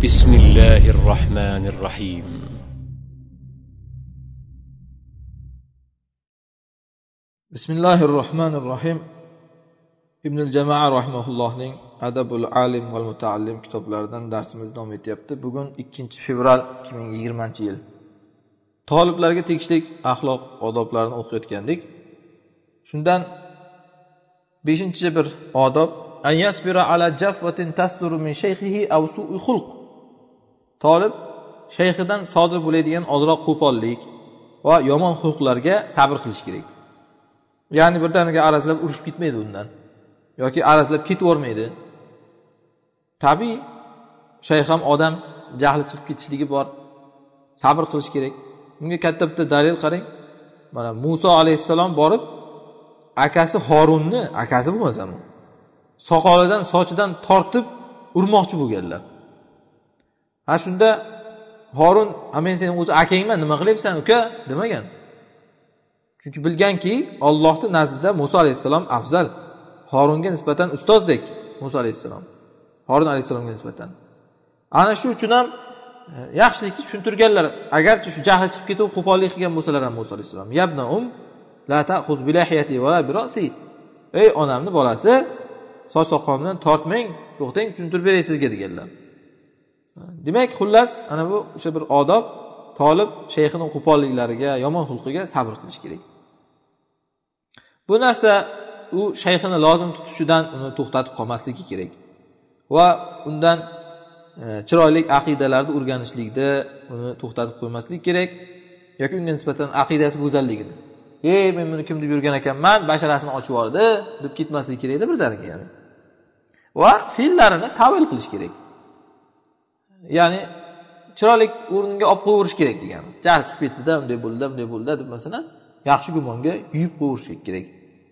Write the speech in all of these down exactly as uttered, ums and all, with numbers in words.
بسم الله الرحمن الرحيم بسم الله الرحمن الرحيم ibn al-Jamaa rahimahullohning Adabul Alim val Mutaallim kitoblaridan darsimiz davom etyapti. Bugun ikkinchi fevral ikki ming yigirmanchi yil. Taliblarga tegishli axloq odoblarini o'qiyotgandik. Shundan beshinchi bir odob an yasbira ala jafwatin tasduru min shaykhihi aw su'i xulq. Talib shayxidan sodir bo'ladigan ozroq qo'pollik va yomon xulqlarga sabr qilish kerak. Ya'ni birdaniga arazlab urushib ketmaydi undan yoki arazlab ketib yormaydi. Tabiiy shayx ham odam, jahli chiqib ketishligi bor. Sabr qilish kerak. Bunga katta bitta dalil qarang. Mana Musa alayhissalom borib akasi Horunni, akasi bo'lmasa ham soqolidan, sochidan tortib urmoqchi bo'lganlar. Ha shunda Horun, "Ha men sening o'zi akangman, nima qilyapsan, uka?" demagan. Chunki bilganki, Allohning nazdida Musa alayhissalom afzal. Horunga nisbatan ustozdek Musa alayhissalom. Horun alayhissalomga nisbatan. Ana shu uchun ham yaxshilikni tushuntirganlar. Agarchi shu jahli chiqib ketib qo'pollik qilgan bo'lsalar ham Musa alayhissalom, "Yabna um la ta'khuz bi lihiyati va la bi ra'si." Ey onamni bolasi, soch soqolimdan tortmang, to'xtang, tushuntirib beray sizga deganlar. Demak, xullas, ana bu o'sha bir odob, talib shayxining qo'polliklariga, yomon xulqiga sabr qilish kerak. Bu narsa u shayxini lozim tutishidan uni to'xtatib qolmasligi kerak va undan e, chiroyli aqidalarni o'rganishlikda uni to'xtatib qo'ymaslik kerak yoki unga nisbatan aqidasi go'zalligini, "Ey, men buni kim deb yurgan ekanman, basharasini ochib yubordi" deb ketmaslik kerak edi birdaniga, ya'ni. Va fe'llarini tavil qilish kerak. Ya'ni chiroyli o'rniga olib qo'yirish kerak degan. Jahl chiqib ketdi-da, unday bo'ldi, bunday bo'ldi deb masalan, yaxshi gumonga yuyib qo'yirish kerak.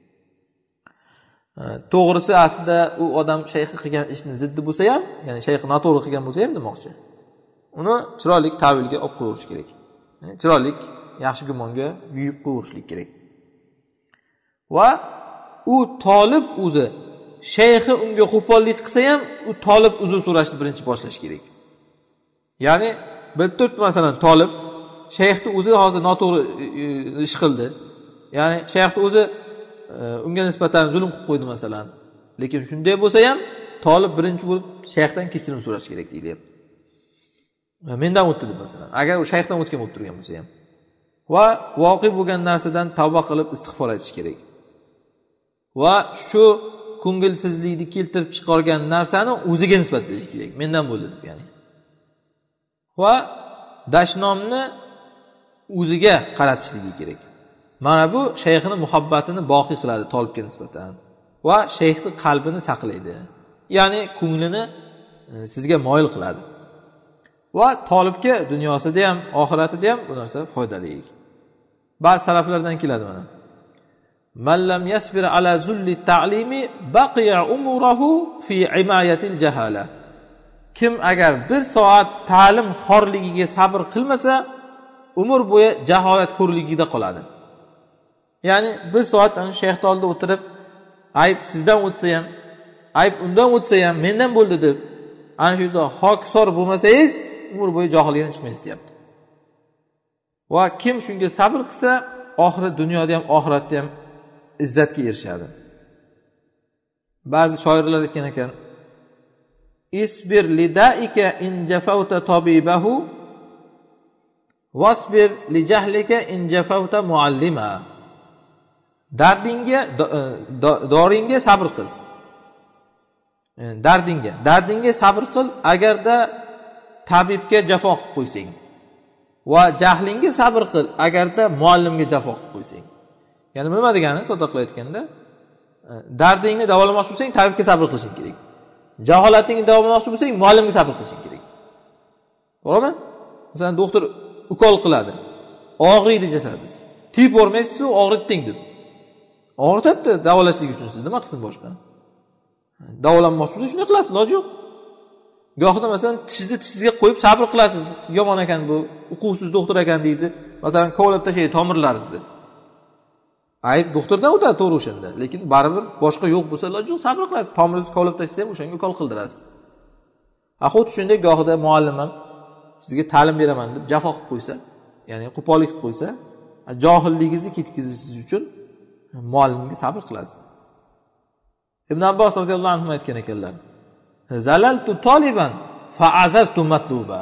To'g'risi aslida u odam shayxi qilgan ishni ziddi bo'lsa ham, ya'ni shayxi noto'g'ri qilgan bo'lsa ham demoqchi. Uni chiroyli tavilga olib qo'yirish kerak. Ya'ni chiroyli yaxshi gumonga yuyib qo'yirishlik kerak. Va u talib o'zi shayxi unga qo'pollik qilsa ham, u talib uzr so'rashni birinchi boshlash kerak. Ya'ni bilib turibdi masalan talib shayxni o'zi hozir noto'g'ri ish qildi. Ya'ni shayxni o'zi unga nisbatan zulm qilib qo'ydi masalan. Lekin shunday bo'lsa ham talib birinchi bo'lib shayxdan kechirim so'rash kerak deyilyapti. Mendan o'tdi deb masalan. Agar u shayxdan o'tgan bo'lib turgan bo'lsa ham. Va voqea bo'lgan narsadan tavba qilib istig'for etish kerak. Va shu ko'ngilsizlikni keltirib chiqargan narsani o'ziga nisbatlanish kerak. Mendan bo'ldi deb, ya'ni. Va dashnomni o'ziga qaratishligi kerak. Mana bu shayxning muhabbatini boqiy qiladi talibga nisbatan va shayxning qalbini saqlaydi. Ya'ni ko'nglini sizga moyil qiladi. Va talibga dunyosida ham, oxiratida ham bu narsa foydali. Ba'zi salaflardan keladi mana. Man lam yasbir ala zulli ta'limi baqiya umruhu fi imayatil jahala. Kim agar bir soat ta'lim xorligiga sabr qilmasa, umr bo'yi jaholat ko'rligida qoladi. Ya'ni bir soat ana shayxning oldida o'tirib, ayb sizdan o'tsa ham, ayb undan o'tsa ham mendan bo'ldi deb, ana shu yerda hokisor bo'lmasangiz, umr bo'yi jahillikdan chiqmaysiz deyapti. Va kim shunga sabr qilsa, oxirat dunyoda ham, oxiratda ham izzatga erishadi. Ba'zi shoirlar aytgan ekan, Isbir lidaika in jafauta tabibahu wasbir li jahlika in jafauta muallima. Dardingga doringga sabr qil. Dardingga, dardingga sabr qil agarda tabibga jafo qilib qo'ysang. Va jahlingga sabr qil agarda muallimga jafo qilib qo'ysang. Ya'ni nima degani, sodda qilib aytganda, dardingni davolamoqchi bo'lsang, tabibga sabr qilishing kerak. Jaholatingni davolamoqchi bo'lsang, muallimga sabr qilishing kerak. To'g'rimi? Masalan, doktor ukol qiladi. Og'riydi jasadingiz. Tiyib o'rmaysiz-ku, og'ritding deb. Og'ritadi davolashlik uchun siz nima qilsin boshqa? Davolanmoqchi bo'lsa shuni qilasiz, iloji yo'q. Go'yoqda masalan tishingizni tishingizga qo'yib sabr qilasiz. Yomon ekan bu, uquvsiz doktor ekan deydi. Masalan, kovlab tashlaydi tomirlaringizni. Ayb doktordan o'tadi to'g'ri o'shanda, lekin baribir boshqa yo'q bo'lsa iloji yo'q, sabr qilasiz. Tomiringizni kovlab tashlasa ham o'shanga ukol qildirasiz. Ha, xuddi shunday gohida muallim ham sizga ta'lim beraman deb jafo qilib qo'ysa, ya'ni qo'pollik qilib qo'ysa, johilligingizni ketkazish uchun muallimga sabr qilasiz. Ibn Abbos radhiyallohu anhu aytgan ekanlar: "Zalaltu toliban fa azaztu matluba."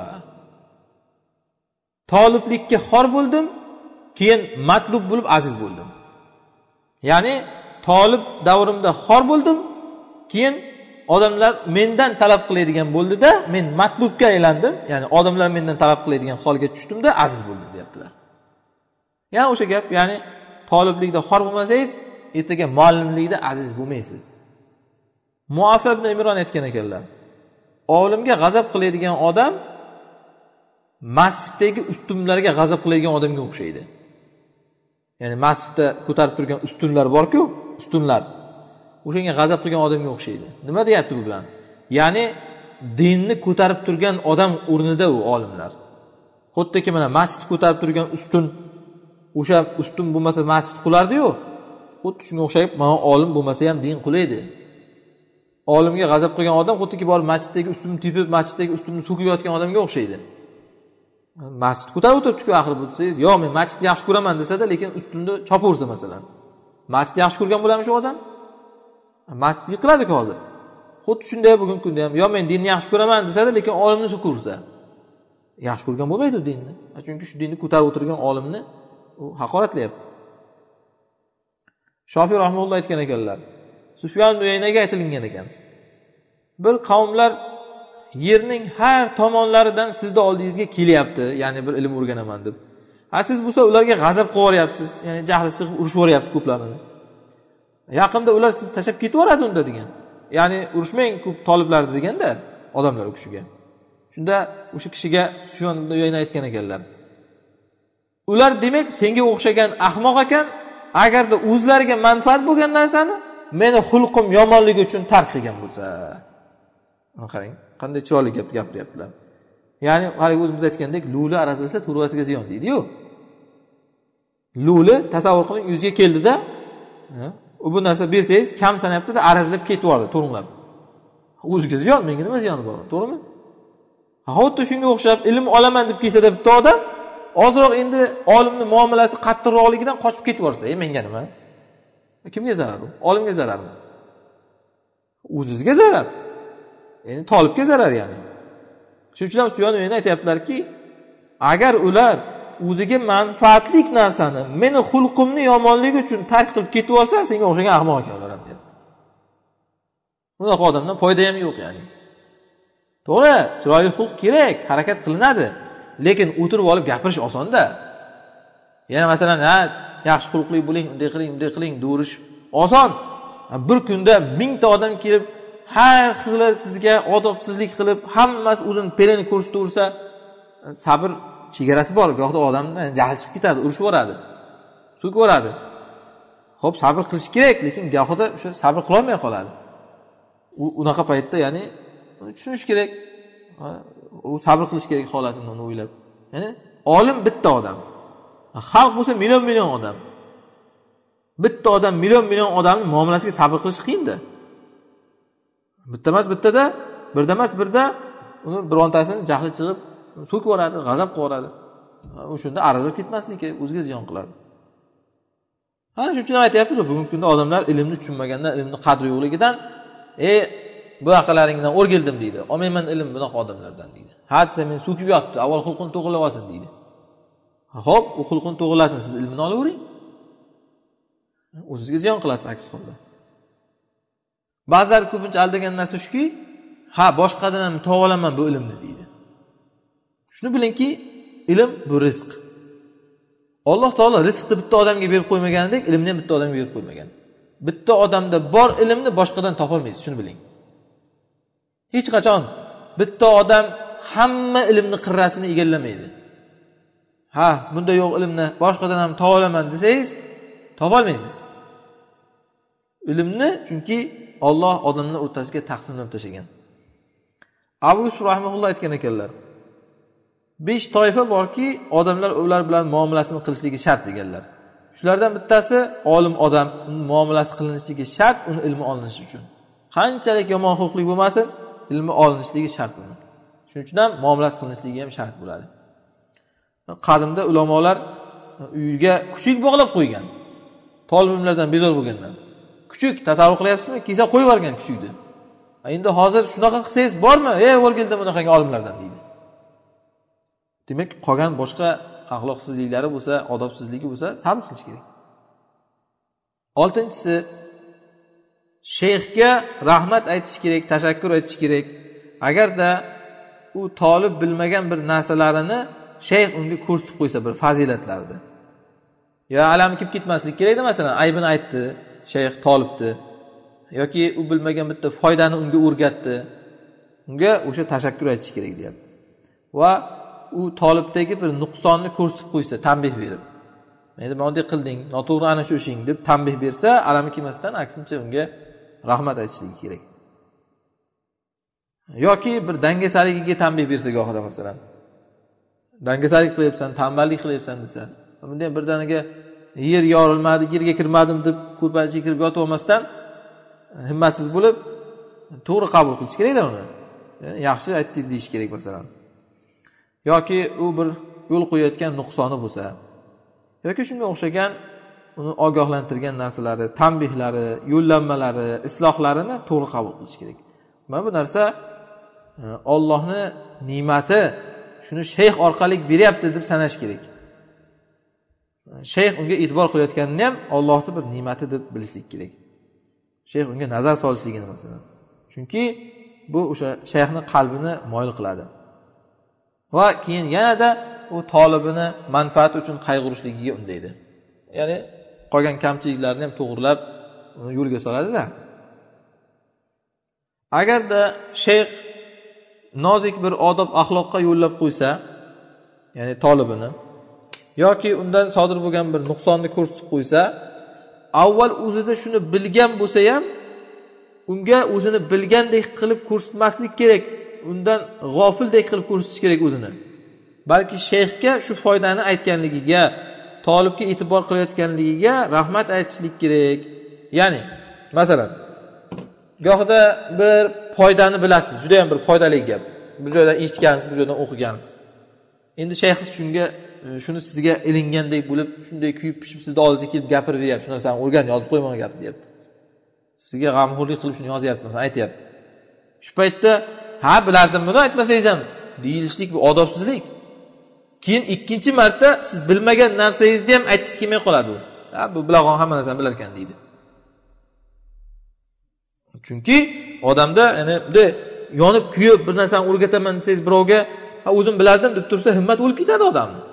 Toliblikka xor bo'ldim, keyin matlub bo'lib aziz bo'ldim. Ya'ni tolib davrimda xor bo'ldim, keyin odamlar mendan talab qiladigan bo'ldi-da, men matlubga aylandim, ya'ni odamlar mendan talab qiladigan holga tushdimda aziz bo'ldim deyaptilar. Ya'ni o'sha gap, ya'ni toliblikda xor bo'lmasangiz, ertaga muallimlikda aziz bo'lmaysiz. Muafa ibn Imron aytgan ekanlar: "Olimga g'azab qiladigan odam masjiddagi ustunlarga g'azab qiladigan odamga o'xshaydi." Ya'ni masjidda ko'tarib turgan ustunlar bor-ku, ustunlar. O'shanga g'azab qilgan odamga o'xshaydi. Nima deyapti bu bilan? Ya'ni dinni ko'tarib turgan odam o'rnida u olimlar. Xuddiki mana masjid ko'tarib turgan ustun, o'sha ustun bo'lmasa masjid qulardi-yu. Xuddi shunga o'xshayib, mana olim bo'lmasa ham din qulaydi. Olimga g'azab qilgan odam xuddiki borib masjiddagi ustunni tepib, masjiddagi ustunni so'kib yotgan odamga o'xshaydi. Masjid ko'tarib o'tiribdi-ku axir bu desangiz, "Yo'q, men masjidni yaxshi ko'raman" desada, lekin ustunni chopaversa masalan. Masjidni yaxshi ko'rgan bo'ladimi shu odam? Masjid yiqiladi-ku hozir. Xuddi shunday bugungi kunda ham, "Yo, men dinni yaxshi ko'raman" desada, lekin olimni so'kaversa, yaxshi ko'rgan bo'lmaydi u dinni. Chunki shu dinni ko'tarib o'tirgan olimni u haqoratlayapti. Shofiy rahimahulloh aytgan ekanlar, Sufyon Uyaynaga aytilgan ekan: "Bir qavmlar yerning har tomonlaridan sizni oldingizga kelyapti, ya'ni bir ilm o'rganaman deb. Ha, siz bo'lsa ularga g'azab qilib yuboryapsiz, ya'ni jahli chiqib urushib yuboryapsiz ko'plarini. Yaqinda ular sizni tashlab ketib yuboradi unda" degan. Ya'ni urushmang ko'p toliblarni deganda odamlar u kishiga. Shunda o'sha kishiga Sufyon ibn Uyayna aytgan ekanlar: "Ular demak senga o'xshagan ahmoq ekan, agarda o'zlariga manfaat bo'lgan narsani meni xulqim yomonligi uchun tark qilgan bo'lsa." Mana qarang, qanday chiroyli gap gapiryaptilar. Ya'ni hali o'zimiz aytgandek, lo'li arazlasa to'rvasiga ziyon deydi-yu. Lo'li tasavvur qiling, yuzga keldi-da, u bu narsa bersangiz kam sanayapti-da, arazlab ketib yubordi, to'ringlab. O'ziga ziyon, menga nima ziyoni bor, to'g'rimi? Xuddi shunga o'xshab ilm olaman deb kelsa-da bitta odam, ozroq endi olimning muomalasi qattiqroqligidan qochib ketib yuborsa, "E, menga nima?" Kimga zarar bu? Olimga zararmi? O'zingizga zarar. Ya'ni tolibga zarar yani. Shuning uchun ham Sufyon Uyayna aytayaptilarki, agar ular o'ziga manfaatlik narsani meni xulqimni yomonligi uchun tark qilib ketib olsa, senga o'xshagan ahmoq ekan ular ham deyapti. Unaqa odamdan foyda ham yo'q yani. To'g'ri, chiroyli xulq kerak, harakat qilinadi, lekin o'tirib olib gapirish oson-da. Yana masalan, ha, yaxshi xulqli bo'ling, unday qiling, bunday qiling, durish oson. Bir kunda mingta odam kelib har xil sizga odobsizlik qilib, hammasi o'zini pelini ko'rsataversa, sabr chegarasi bor. Go'yoqda odamning jahli chiqib ketadi, urushib yoradi, so'kib yoradi. Xo'p, sabr qilish kerak, lekin go'yoqda o'sha sabr qila olmay qoladi. U unaqa paytda, ya'ni tushunish kerak. U sabr qilish kerak holatini uni o'ylab. Ya'ni olim bitta odam. Xalq bo'lsa million-million odam. Bitta odam million-million odamning muomalasiga sabr qilish qiyin-da. Bitta emas bittada, birda emas birda uni birontasini jahli chiqib so'kib yoradi, g'azab qilib yoradi. O'shunda arazlab ketmasligi o'ziga ziyon qiladi. Ana shuning uchun aytayapmiz, bugungi kunda odamlar ilmni tushunmagandan, ilmni qadri yo'qligidan, "Ey, bu aqalaringdan o'rgildim" deydi. "Olmayman ilm bunaqa odamlardan" deydi. "Ha, desa men so'kib yotdi, avval xulqini to'g'rilab olsin" deydi. Xo'p, u xulqini to'g'rilasin, siz ilmini olavering. O'zingizga ziyon qilasiz aks holda. Ba'zilar ko'pincha aldagan narsa shuki, "Ha, boshqadan ham topib olaman bu ilmni" deydi. Shuni bilingki, ilm bu rizq. Alloh taolo rizqni bitta odamga berib qo'ymaganidek, ilmni ham bitta odamga berib qo'ymagan. Bitta odamda bor ilmni boshqadan topa olmaysiz, shuni biling. Hech qachon bitta odam hamma ilmni qirrasini egallamaydi. Ha, bunda yo'q ilmni boshqadan ham topa olaman desangiz, topa olmaysiz. Ilmni chunki Alloh odamlar o'rtasiga taqsimlab tashlagan. Abu Yusuf rahimahulloh aytgan ekanlar: besh toifa borki, odamlar ular bilan muomalasini qilishligi shart deganlar. Shulardan bittasi olim odam, muomalasi qilinishligi shart uni ilmi olinishi uchun. Qanchalik yomon xulqli bo'lmasin, ilmi olinishligi shart uni. Shuning uchun ham muomalat qilinishligi ham shart bo'ladi. Qadimda ulamolar uyiga kuchuk bog'lab qo'ygan. Toliblardan bezor bo'lgandan. Kuchuk tasavvur qilyapsizmi? Kelsa qo'yib yuborgan kuchukni. Endi hozir shunaqa qilsangiz bormi? Ey, o'rgildi bunaqangi olimlardan deydi. Demak, qolgan boshqa axloqsizliklari bo'lsa, odobsizligi bo'lsa, sabr qilish kerak. oltinchisi, shayxga rahmat aytish kerak, tashakkur aytish kerak. Agarda u tolib bilmagan bir narsalarini shayx unga ko'rsatib qo'ysa, bir fazilatlarni. Ya alam kelib ketmaslik kerakda, masalan, aybini aytdi shayx tolibni yoki u bilmagan bitta foydani unga o'rgatdi. Unga o'sha tashakkur aytish kerak deyapti. Va u tolibdagi bir nuqsonni ko'rsatib qo'ysa, tanbeh berib. Endi bunday qilding, noto'g'ri ana shu ishing deb tanbeh bersa, alami kelmasdan aksincha unga rahmat aytishligi kerak. Yoki bir dangasaligiga tanbeh bersa go'xida masalan. Dangasalik qilyapsan, tanballik qilyapsan desa, bunday birdaniga yer yorilmadi, yerga kirmadim deb ko'rpachaga kirib yotib olmasdan himmatsiz bo'lib to'g'ri qabul qilish kerak-da uni. Yani yaxshi aytdingiz deyish kerak masalan. Yoki u bir yo'l qo'yayotgan nuqsoni bo'lsa, yoki shunga o'xshagan uni ogohlantirgan narsalari, tanbehlari, yo'llanmalari, islohlarini to'g'ri qabul qilish kerak. Mana bu narsa Allohning ne'mati, shuni shayx orqali beryapti deb sanash kerak. Shayx unga e'tibor qilayotganini ham Allohning bir ne'mati deb bilishlik kerak. Shayx unga nazar solishligini masalan. Chunki bu o'sha shayxning qalbini moyil qiladi. Va keyin yanada u tolibini manfaati uchun qayg'urishligiga undaydi. Ya'ni qolgan kamchiliklarni ham to'g'rilab uni yo'lga soladi-da. Agarda shayx nozik bir odob axloqqa yo'llab qo'ysa, ya'ni tolibini yoki undan sodir bo'lgan bir nuqsonni ko'rsatib qo'ysa, avval o'zida shuni bilgan bo'lsa ham unga o'zini bilgandek qilib ko'rsatmaslik kerak. Undan g'ofildek qilib ko'rsatish kerak o'zini. Balki shayxga shu foydani aytganligiga, tolibga e'tibor qilayotganligiga rahmat aytishlik kerak. Ya'ni, masalan, gohida bir foydani bilasiz, juda ham bir foydali gap. Bu joydan eshitgansiz, bu joydan o'qigansiz. Endi shayxsiz shunga shuni sizga ilingandek bo'lib, shunday kuyib pishib sizning oldingizga kelib gapirib beryapti. Shuni sen o'rgan, yozib qo'y mana gap deyapti. Sizga g'amxo'rlik qilib shuni yozyapti, masalan, aytayapti. Shu paytda ha bilardim buni aytmasangiz ham deyilishlik bu odobsizlik. Keyin ikkinchi marta siz bilmagan narsangizni ham aytgisi kelmay qoladi u. Ha bu bilag'on hamma narsani bilar ekan deydi. Chunki odamda ya'ni bunday yonib kuyib bir narsani o'rgataman desangiz birovga, ha o'zim bilardim deb tursa himmat o'lib ketadi odamning.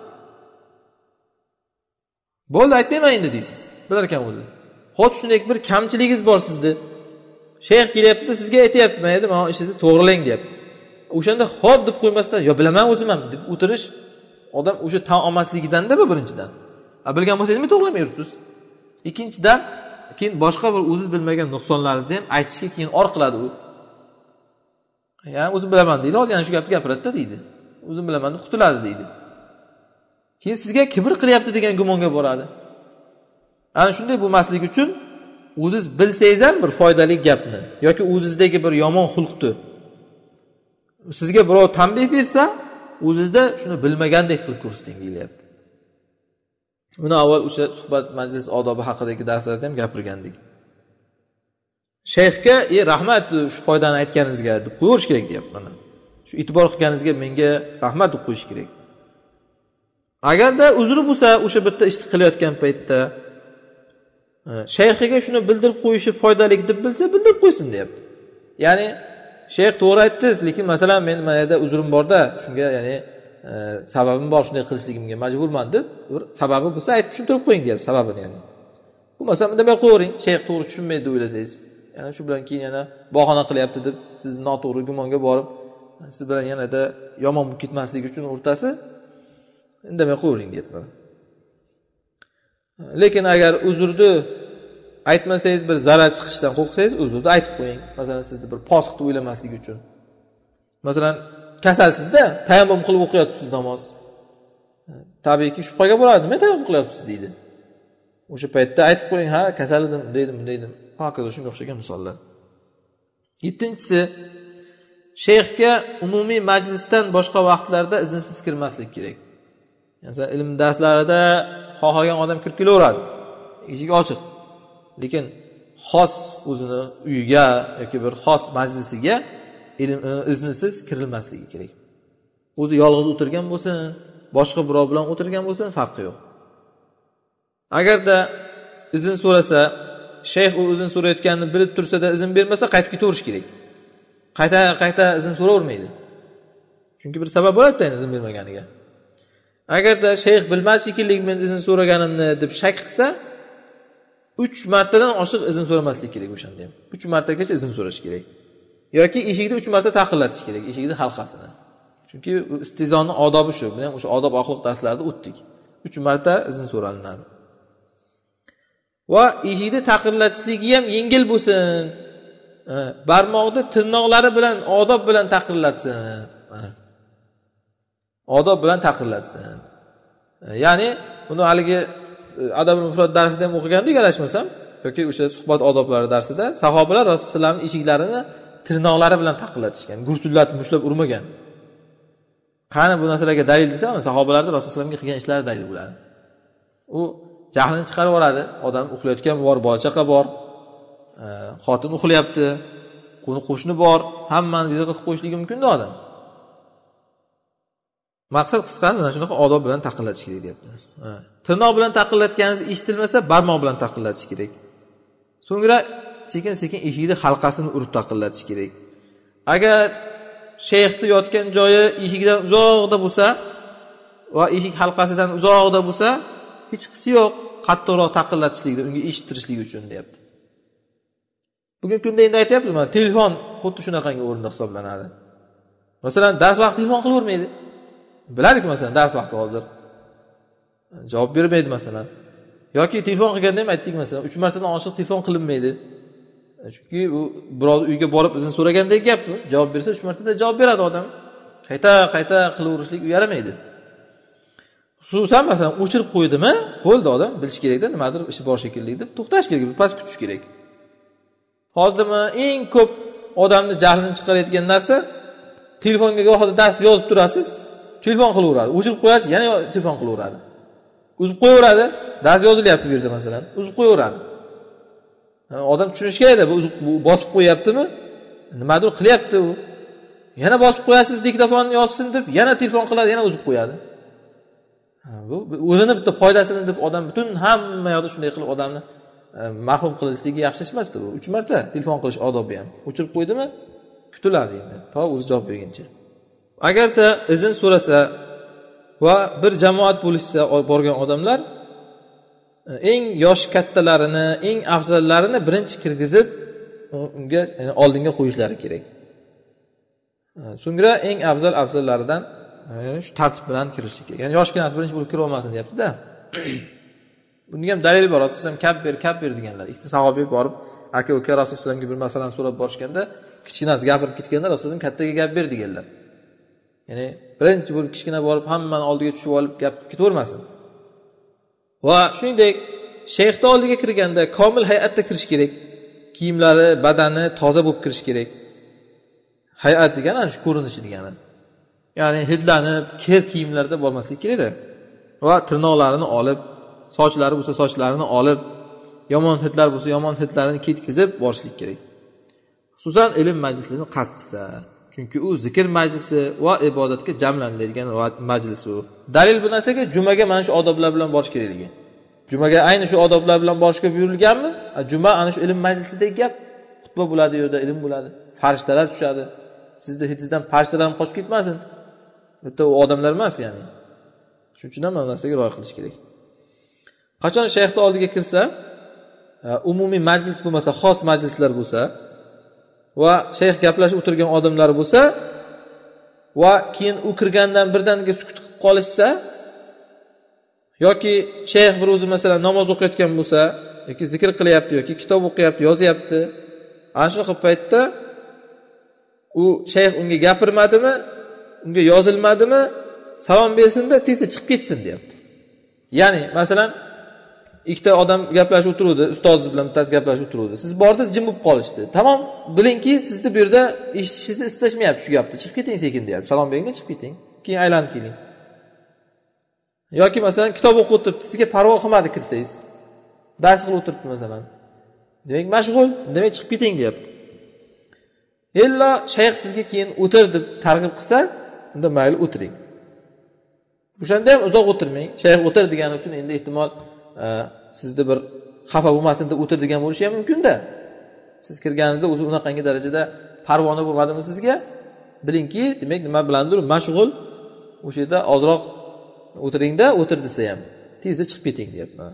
Bo'ldi aytmayman endi deysiz. Bilar ekan o'zi. Xo'p shunday bir kamchiligingiz bor sizda. Shayx kelyapti, sizga aytayapti, "Mayli, mana ishingizni to'g'rilang" deyapti. O'shanda xo'p deb qo'ymasdan, "Yo bilaman o'zim ham" deb o'tirish odam o'sha tan olmasligidan-da bu birinchidan. A bilgan bo'lsangiz nima to'g'rilamay yuribsiz? Ikkinchidan, keyin boshqa bir o'zingiz bilmagan nuqsonlaringizni ham aytishga keyin or qiladi u. Ya'ni o'zim bilaman deydi, hozir yana shu gapni gapiradi deydi. O'zim bilaman deb qutuladi deydi. Keyin sizga kibr qilyapti degan gumonga boradi. Ana shunday bo'lmasligi uchun o'zingiz bilsangiz ham bir foydali gapni yoki o'zingizdagi bir yomon xulqni sizga birov tanbeh bersa, o'zingizda shuni bilmagandek qilib ko'rsating deyilyapti. Buni avval o'sha suhbat majlis odobi haqidagi darslarda ham gapirgandik. Shayxga, "Ey rahmat, shu foydani aytganingizga" deb qo'yish kerak deyapman. Shu e'tibor qilganingizga menga rahmat deb qo'yish kerak. Agarda uzri bo'lsa, o'sha bitta ishni qilayotgan paytda shayxiga shuni bildirib qo'yishi foydali deb bilsa, bildirib qo'ysin deyapti. Ya'ni shayx to'g'ri aytdi, lekin masalan men mana yerda uzrim bor-da, shunga ya'ni e, sababim bor shunday qilishligimga majburman deb bir sababi bo'lsa aytib tushuntirib qo'ying deyapti sababini ya'ni. Bu masalan demay qo'ying, shayx to'g'ri tushunmaydi deb o'ylasangiz. Ya'ni shu bilan keyin yana bahona qilyapti deb siz noto'g'ri gumonga borib, siz bilan yanada yomon bo'lib ketmasligi uchun o'rtasi indamay qo'ying deyapman. Lekin agar uzrni aytmasangiz, bir zarar chiqishidan qo'rqsangiz, uzrni aytib qo'ying. Masalan, sizni bir posiq deb o'ylamaslik uchun. Masalan, kasalsizda, tayammum qilib o'qiyapsiz namoz. Tabiiyki shubhaga boradi, nima tayammum qilyapsiz deydi. O'sha paytda aytib qo'ying, ha, kasal edim, deydim, deydim. Hokazo shunga o'xshagan misollar. yettinchisi, shayxga umumiy majlisdan boshqa vaqtlarda iznsiz kirmaslik kerak. Masalan, ilm darslarida xohlagan odam kirib kelaveradi. Eshik ochiq. Lekin xos o'zini uyiga yoki bir xos majlisiga ilm iznsiz kirilmasligi kerak. O'zi yolg'iz o'tirgan bo'lsin, boshqa birov bilan o'tirgan bo'lsin, farqi yo'q. Agarda izn so'rasa, shayx u izn so'rayotganini bilib tursa-da izn bermasa, qaytib ketaverish kerak. Qayta qayta izn so'ravermaydi. Chunki bir sabab bo'ladi-da izn bermaganiga. Agarda shayx bilmadi shekilli men izn so'raganimni deb shak qilsa, uch martadan oshiq izn so'ramaslik kerak o'shanda ham. uch martagacha izn so'rash kerak. Yoki eshikni uch marta taqillatish kerak, eshikni halqasini. Chunki istizonning odobi shu. Buni ham o'sha odob axloq darslarida o'tdik. uch marta izn so'ralinadi. Va eshikni taqillatishligi ham yengil bo'lsin. Barmoqni tirnoqlari bilan odob bilan taqillatsin. Odob bilan taqillatsin. Ya'ni buni haligi adabul mufrad darsida ham o'qigandik, adashmasam, yoki o'sha suhbat odoblari darsida sahobalar Rasulullohning eshiklarini tirnoqlari bilan taqillatishgan, gursullatib mushlab urmagan. Qani bu narsalarga dalil desa, sahobalarning Rasulullohga qilgan ishlari dalil bo'ladi. U jahlini chiqarib yuboradi. Odam uxlayotgan bor, bola-chaqa bor, xotin uxlayapti, qo'ni qo'shni bor, hammani bezovta qilib qo'yishligi mumkin-da odam. Maqsad qisqasi mana shunaqa odob bilan taqillatish kerak deyapti. Tirnoq bilan taqillatganingiz eshitilmasa, barmoq bilan taqillatish kerak. So'ngra sekin-sekin eshikni halqasini urib taqillatish kerak. Agar shayxni yotgan joyi eshikdan uzoqda bo'lsa va eshik halqasidan uzoqda bo'lsa, hech qisi yo'q qattiqroq taqillatishlikda, unga eshittirishlik uchun deyapti. Bugungi kunda endi aytayapmiz, mana telefon xuddi shunaqangi o'rinda hisoblanadi. Masalan, dars vaqti telefon qilavermaydi. Biladik masalan, dars vaqti hozir javob bermaydi masalan. Yoki telefon qilganda ham aytdik masalan, uch martadan oshiq telefon qilinmaydi. Chunki u birov uyga borib izn so'ragandek gap bu. Javob bersa uch martada javob beradi odam. Qayta-qayta qilaverishlik yaramaydi. Xususan masalan, o'chirib qo'ydimi? Bo'ldi odam, bilish kerak-da, nimadir ishi bor shekilli deb to'xtash kerak, pas kutish kerak. Hozirmi eng ko'p odamni jahlini chiqarayotgan narsa, telefonga gohida dars yozib turasiz, telefon qilaveradi. O'chirib qo'yasiz, yana telefon qilaveradi. Uzib qo'yaveradi, dars yozilyapti bu yerda masalan, uzib qo'yaveradi. Odam tushunish kerak-da, bu bosib qo'yaptimi? Nimadir qilyapti u. Yana bosib qo'yasiz, diktofonni yozsin deb, yana telefon qiladi, yana uzib qo'yadi. Bu o'zini bitta foydasini deb odam butun hamma yoqda shunday qilib odamni mahrum qilishligi yaxshi emasdi bu. uch marta telefon qilish odobi ham. O'chirib qo'ydimi? Kutiladi endi, to o'zi javob berguncha. Agarda izn so'rasa va bir jamoat bo'lishsa borgan odamlar eng yosh kattalarini, eng afzallarini birinchi kirgizib unga yani oldinga qo'yishlari kerak. So'ngra eng afzal afzallaridan shu tartib bilan kirishlik kerak. Ya'ni yoshginasi birinchi bo'lib kira olmasin deyapti-da. Bunga ham dalil bor. Rasululloh kabbir, kabbir deganlar. Ikkita sahobiy borib aka-uka Rasulullohga bir masalani so'rab borishganda, kichkinasi gapirib ketganda Rasululloh kattaga gap ber deganlar. Ya'ni birinchi bo'lib kichkina borib hammani oldiga tushib olib gap ketavermasin. Va shuningdek, shayxni oldiga kirganda komil hay'atda kirish kerak. Kiyimlari, badani toza bo'lib kirish kerak. Hay'at degani ana shu ko'rinishi degani. Ya'ni hidlanib, kir kiyimlarda bo'lmaslik kerak-da. Va tirnoqlarini olib, sochlari bo'lsa sochlarini olib, yomon hidlar bo'lsa yomon hidlarini ketkizib borishlik kerak. Xususan ilm majlisini qasd qilsa, chunki u zikr majlisi va ibodatga jamlanadigan majlis u. Dalil bu narsaga jumaga mana shu odoblar bilan borish kerakligi. Jumaga ayni shu odoblar bilan borishga buyurilganmi? Juma ana shu ilm majlisidagi gap, xutba bo'ladi, yerda ilm bo'ladi, farishtalar tushadi. Sizda hidingizdan farishtalar ham qochib ketmasin. Bitta u odamlar emas ya'ni. Shuning uchun ham bu narsaga rioya qilish kerak. Qachon shayxning oldiga kirsa, umumiy majlis bo'lmasa, xos majlislar bo'lsa va shayx gaplashib o'tirgan odamlar bo'lsa va keyin u kirgandan birdaniga sukut qilib qolishsa yoki shayx bir o'zi masalan namoz o'qiyotgan bo'lsa yoki zikr qilyapti yoki kitob o'qiyapti, yozyapti, ana shunaqa paytda u shayx unga gapirmadimi, unga yozilmadimi, salom bersin-da, tezda chiqib ketsin deyapti. Ya'ni masalan ikkita odam gaplashib o'tiruvdi, ustoz bilan bittasi gaplashib o'tiruvdi. Siz bordingiz, jim bo'lib qolishdi. Tamom, bilingki, sizni bu yerda eshitishingizni istashmayapti shu gapni. Chiqib keting sekin deyapti. Salom bering-da, chiqib keting. Keyin aylanib keling. yoki masalan kitob o'qib o'tiribdi, sizga parvo qilmadi kirsangiz. Dars qilib o'tiribdi masalan. Demak, mashg'ul, demak chiqib keting deyapti. Illa shayx sizga keyin o'tir deb targ'ib qilsa, unda mayli o'tiring. O'shanda ham uzoq o'tirmang. Shayx o'tir degani uchun endi ehtimol sizni bir xafa bo'lmasin deb o'tir degan bo'lishi ham mumkin-da. Siz kirganingizda o'zi unaqangi darajada parvona bo'lmadimi sizga? Bilingki, demak nima bilandir mashg'ul. O'sha yerda ozroq o'tiringda, o'tir desa ham tezda chiqib keting deyapman.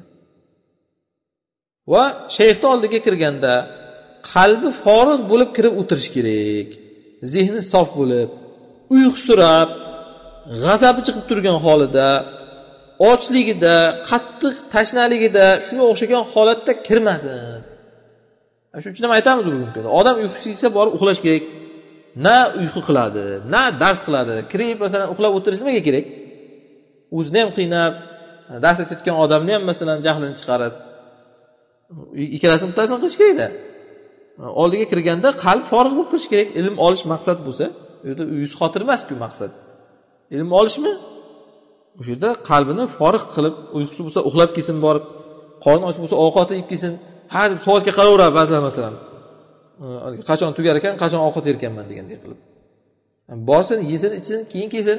Va shayxning oldiga kirganda qalbi forig' bo'lib kirib o'tirish kerak. Zehni sof bo'lib, uyqusirab, g'azabi chiqib turgan holida, ochligida, qattiq tashnaligida, shunga o'xshagan holatda kirmasin. Shuning uchun ham aytamiz bugungi kunda. Odam uyqusiga borib uxlash kerak. Na uyqu qiladi, na dars qiladi. Kirib masalan uxlab o'tirish nimaga kerak? O'zini ham qiynab, dars etayotgan odamni ham masalan jahlini chiqarib, ikkalasini bittasini qilish kerak-da. Oldiga kirganda qalb forig' bo'lib kirish kerak. Ilm olish maqsad bo'lsa, u yerda yuz xotir emas-ku maqsad. Ilm olishmi? O'sha yerda qalbini forig' qilib, uyqusi bo'lsa uxlab kelsin borib, qorni och bo'lsa ovqat yeb kelsin. Ha deb soatga qaraveradi ba'zan masalan. Qachon tugar ekan, qachon ovqat yerkanman degandek qilib. Borsin, yesin, ichsin, keyin kelsin.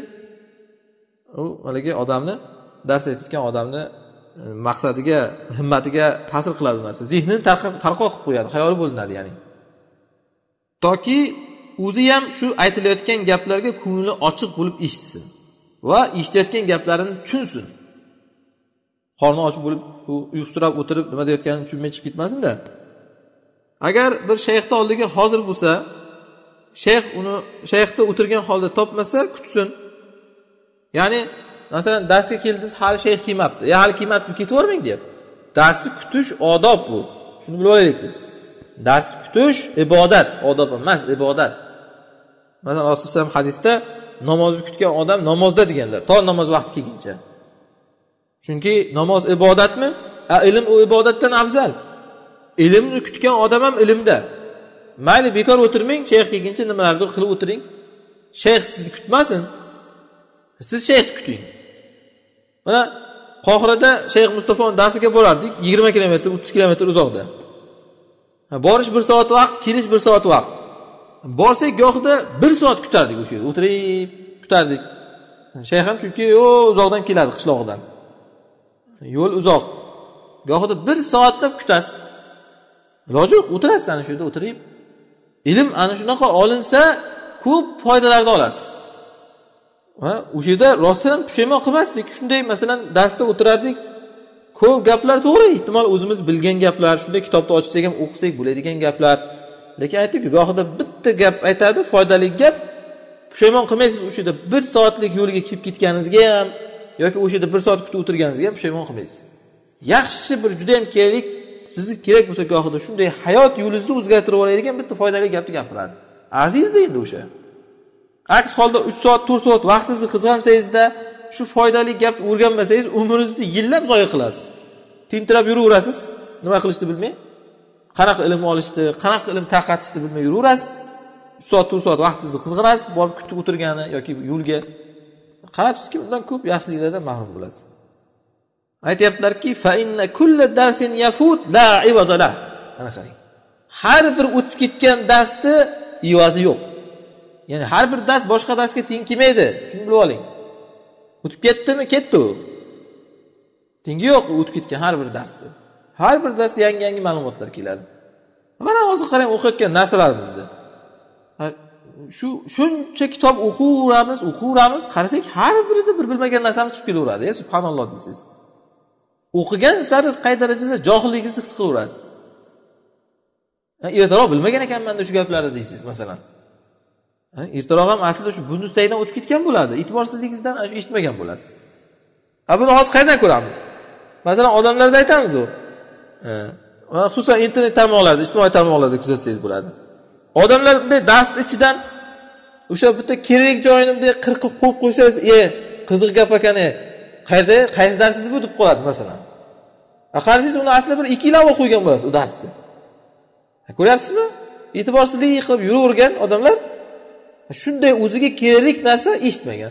U haligi odamni, dars aytayotgan odamni maqsadiga, himmatiga ta'sir qiladi narsa. Zehnini tarqoq qilib qo'yadi, xayoli bo'linadi, ya'ni. Toki o'zi ham shu aytilayotgan gaplarga ko'ngli ochiq bo'lib eshitsin va eshitayotgan gaplarini tushunsin. Qorni och bo'lib, uyqusirab o'tirib nima deyotganini tushunmay chiqib ketmasin-da. Agar bir shayxning oldiga hozir bo'lsa, shayx uni shayxda o'tirgan holda topmasa, kutsin. Ya'ni, masalan, darsga keldingiz, hali shayx kelmabdi. Ya hali kelmabdi, ketavermang deyapti. Darsni kutish odob bu. Shuni bilib olaylik biz. Darsni kutish ibodat, odob emas, ibodat. Masalan, Rasululloh hadisda namozni kutgan odam namozda deganlar, to namoz vaqti kelguncha. Chunki namoz ibodatmi? A, ilm u ibodatdan afzal. Ilmni kutgan odam ham ilmda. Mayli bekor o'tirmang, shayx kelguncha nimalardir qilib o'tiring. Shayx sizni kutmasin. Siz shayx kuting. Mana Qohirada Shayx Mustafoning darsiga borardik, yigirma kilometr, o'ttiz kilometr uzoqda. Borish bir soat vaqt, kelish bir soat vaqt. Borsak gohida bir soat kutardik o'sha yerda, o'tirib kutardik. Shayx ham chunki yo uzoqdan keladi, qishloqdan. Yo'l uzoq. Gohida bir soatlab kutasiz. Iloji yo'q, o'tirasiz ana shu yerda o'tirib. Ilm ana shunaqa olinsa, ko'p foydalarni olasiz. Ha, o'sha yerda rostdan ham pushaymon qilmasdik. Shunday masalan darsda o'tirardik. Ko'p gaplar to'g'ri, ehtimol o'zimiz bilgan gaplar, shunday kitobni ochsak ham o'qisak bo'ladigan gaplar. Lekin aytdik-ku, gohida bitta gap aytadi, foydali gap. Pushaymon qilmaysiz o'sha yerda bir soatlik yo'lga chiqib ketganingizga ham yoki o'sha yerda bir soat kutib o'tirganingizga ham pushaymon qilmaysiz. Yaxshi bir juda ham kerak, sizga kerak bo'lsa gohida shunday hayot yo'lingizni o'zgartirib oladigan bitta foydali gapni gapiradi. Arziydi endi o'sha. Aks holda uch soat, to'rt soat vaqtingizni qizg'ansangizda shu foydali gap o'rganmasangiz, umringizni yillab zoya qilasiz. Tintirab yuraverasiz, nima qilishni bilmay. Qanaqa ilm olishni, qanaqa ilm tarqatishni bilmay yuraverasiz. uch soat, to'rt soat vaqtingizni qizg'anasiz, borib kutib o'tirgani yoki yo'lga qarabsizki, undan ko'p yaxshiliklardan mahrum bo'lasiz. Aytayaptilarki, fa inna kullu darsin yafut la iwada lah. Ana qarang. Har bir o'tib ketgan darsda ivazi yo'q. Ya'ni har bir dars boshqa darsga teng kelmaydi. Shuni bilib oling. O'tib ketdimi, ketdi u. Tengi yo'q o'tib ketgan har bir darsda. Har bir darsda yangi-yangi ma'lumotlar keladi. Mana hozir qarang o'qiyotgan narsalarimizda. Shu shuncha kitob o'qiyveramiz, o'qiyveramiz, qarasak har birida bir bilmagan narsamiz chiqib kelaveradi. Ya subhanalloh deysiz. O'qigan saringiz qay darajada johilligingizni his qilaverasiz. Ertaroq bilmagan ekanman shu gaplarni deysiz, masalan. Ertaroq ham aslida shu bundustaydan o'tib ketgan bo'ladi. E'tiborsizligingizdan shu eshitmagan bo'lasiz. Ha, buni hozir qayerdan ko'ramiz? Masalan, odamlarda aytamiz-ku. Ha, xususan internet tarmoqlarida, ijtimoiy tarmoqlarda kuzatsangiz bo'ladi. Odamlar bunday dars ichidan o'sha bitta kerak joyini bunday qirqib qo'yib qo'ysangiz, "E, qiziq gap ekan-e. Qayerda, qaysi darsida bu?" deb qoladi masalan. Qarasangiz uni aslida bir ikki yil avval qo'ygan bo'lasiz u darsni. Ko'ryapsizmi? E'tiborsizlik qilib yuravergan odamlar shunday o'ziga kerakli narsa eshitmagan.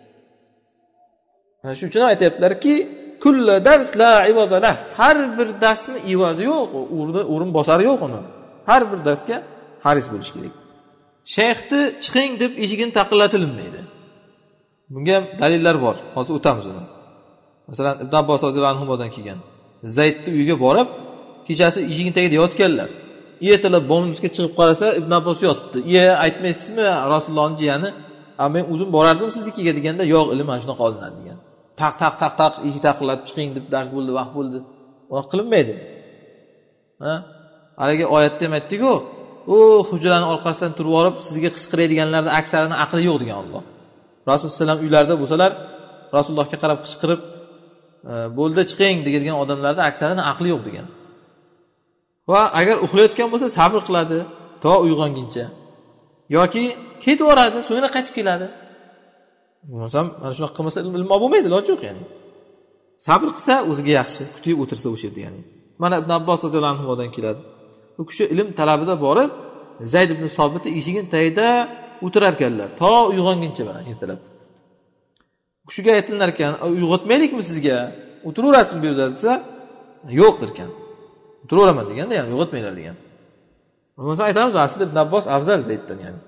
Mana shuning uchun aytayaplarki, kullu dars la ivaza lah. Har bir darsning ivazi yo'q, o'rni o'rin bosari yo'q uni. Har bir darsga haris bo'lish kerak. Shayxni chiqing deb eshigini taqillatilmaydi. Bunga dalillar bor. Hozir o'tamiz uni. Masalan, Ibn Abbos roziyallohu anhudan kelgan. Zaydning uyiga borib, kechasi eshigini tagida yotganlar. Ertalab bomdga chiqib qarasa, Ibn Abbos yotibdi. "Iye, aytmaysizmi, Rasulullohning jiyani? A men o'zim borardim siznikiga" deganda, "Yo'q, ilm mana shunaqa olinadi" degan. Taq taq taq taq eshik taqillatib chiqing deb dars bo'ldi, vaqt bo'ldi. Unaqa qilinmaydi. Ha? Haligi oyatda ham aytdik-ku, "U hujraning orqasidan turib olib, sizga qichqiradiganlarning aksarining aqli yo'q" degan Alloh. Rasululloh sallam uylarida bo'lsalar, Rasulullohga qarab qichqirib, "Bo'ldi, chiqing" degan odamlarda aksarining aqli yo'q degan. Va agar uxlayotgan bo'lsa, sabr qiladi to uyg'onguncha. Yoki ketib boradi, so'ngra qaytib keladi. Bo'lmasam, mana shunaqa qilmasa ilm bo'lmaydi, iloji yo'q ya'ni. Sabr qilsa o'ziga yaxshi, kutib o'tirsa o'sha yerda ya'ni. Mana Ibn Abbos roziyallohu anhudan keladi. U kishi ilm talabida borib, Zayd ibn Sobitni eshigini tagida o'tirar ekanlar, to uyg'onguncha mana ertalab. U kishiga aytilar ekan, "Uyg'otmaylikmi sizga? O'tiraverasizmi bu yerda?" desa, "Yo'qdir" ekan. O'tiraveraman deganda, ya'ni uyg'otmaylar degan. Bo'lmasa aytamiz, aslida Ibn Abbos afzal Zayddan ya'ni.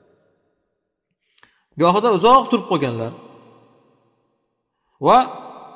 Gohida uzoq turib qolganlar. Va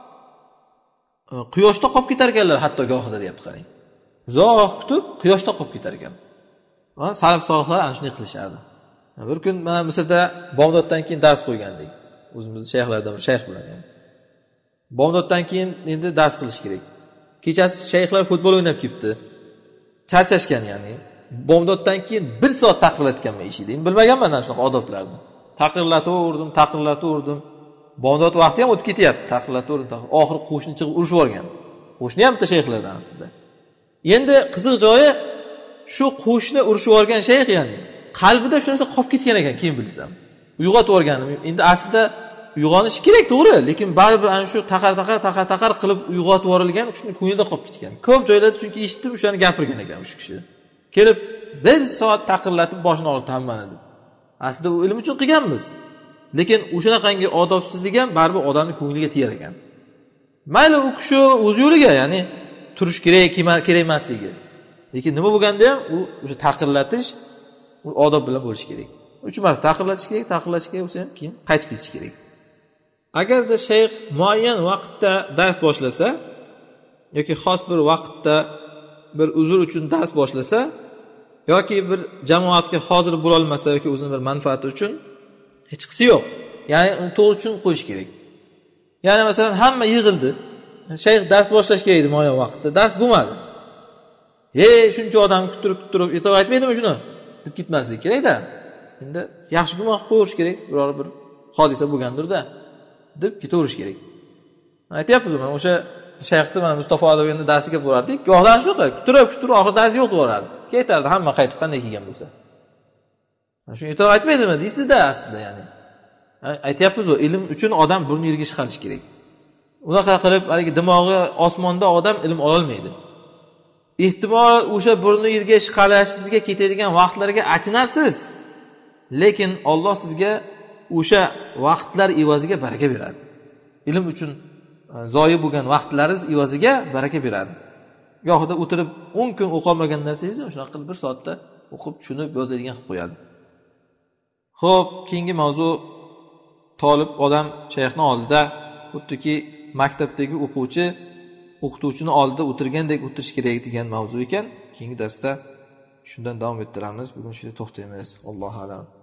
quyoshda qolib ketar ekanlar, hatto gohida deyapti qarang. Uzoq kutib, quyoshda qolib ketar ekan. Va salaf solihlar ana shunday qilishardi. Bir kun mana Misrda bomdoddan keyin dars qo'ygandik. O'zimizning shayxlardan bir shayx bilan yani. Bomdoddan keyin endi dars qilish kerak. Kechasi shayxlar futbol o'ynab ketdi. Charchashgan ya'ni. Bomdoddan keyin bir soat taqirlatganman eshikda. Endi bilmaganman ana shunaqa odoblarni. Taqirlataverdim, taqirlataverdim. Bomdod vaqti ham o'tib ketyapti. Taqirlataverdim. Oxiri qo'shni chiqib urushib yuborgan. Qo'shni ham bitta shayxlardan aslida. Endi qiziq joyi shu qo'shni urushib yuborgan shayx ya'ni qalbida shunisi qolib ketgan ekan, keyin bilsam. Uyg'otib yuborganim. Endi aslida uyg'onish kerak, to'g'ri, lekin baribir ana shu taqar-taqar taqar-taqar qilib uyg'otib yuborilgan, shuni ko'nglida qolib ketgan. Ko'p joylarda chunki eshitdim, o'shani gapirgan ekan shu kishi. Kelib bir soat taqirlatib boshini og'ritdi hammani deb. Aslida u ilm uchun qilganmiz. Lekin o'shanaqangi odobsizlik ham baribir odamning ko'ngliga tegar ekan. Mayli u kishi o'z yo'liga, ya'ni turish kerak, kerak emasligi. Lekin nima bo'lganda ham u o'sha taqirlatish u odob bilan bo'lishi kerak. Uch marta taqirlatish kerak, taqirlatish kerak bo'lsa ham keyin qaytib ketish kerak. Agarda shayx muayyan vaqtda dars boshlasa yoki xos bir vaqtda bir uzr uchun dars boshlasa yoki bir jamoatga hozir bo'la olmasa yoki o'zining bir manfaati uchun hech qisi yo'q. Ya'ni uni to'g'ri uchun qo'yish kerak. Ya'ni masalan hamma yig'ildi. Shayx dars boshlash kerak edi muayyan vaqtda. Dars bo'lmadi. "Ey, shuncha odam kuttirib turib, e'tibor aytmaydimi shuni?" deb ketmaslik kerak-da. Endi yaxshi gumon qilib qo'yish kerak, biror bir hodisa bo'lgandir-da deb ketaverish kerak. Aytyapmiz men o'sha shayxni mana Mustafa Adovining darsiga borardik. Go'g'dan shunaqa kutirib, kutirib oxir darsi yo'q borardi. Ketardi hamma qaytib qanday kelgan bo'lsa. Mana shuni e'tibor aytmaydimi deysiz-da aslida ya'ni. Aytyapmiz, u ilm uchun odam burni yerga chiqarish kerak. Unaqa qilib, haligi dimog'i osmonda odam ilm ola olmaydi. Ehtimol o'sha burni yerga chiqarishingizga ketadigan vaqtlarga achinarsiz. Lekin Alloh sizga o'sha vaqtlar evaziga baraka beradi. Ilm uchun zoyi bo'lgan vaqtlaringiz evaziga baraka beradi. Gohida o'tirib o'n kun o'qolmagan narsangizni shunaqa qilib bir soatda o'qib tushunib bo'ladigan qilib qo'yadi. Xo'p, keyingi mavzu talib odam shayxning oldida xuddiki maktabdagi o'quvchi o'qituvchini oldida o'tirgandek o'tirish kerak degan mavzu ekan. Keyingi darsda shundan davom ettiramiz. Bugun shunday to'xtaymiz. Allohu a'lam.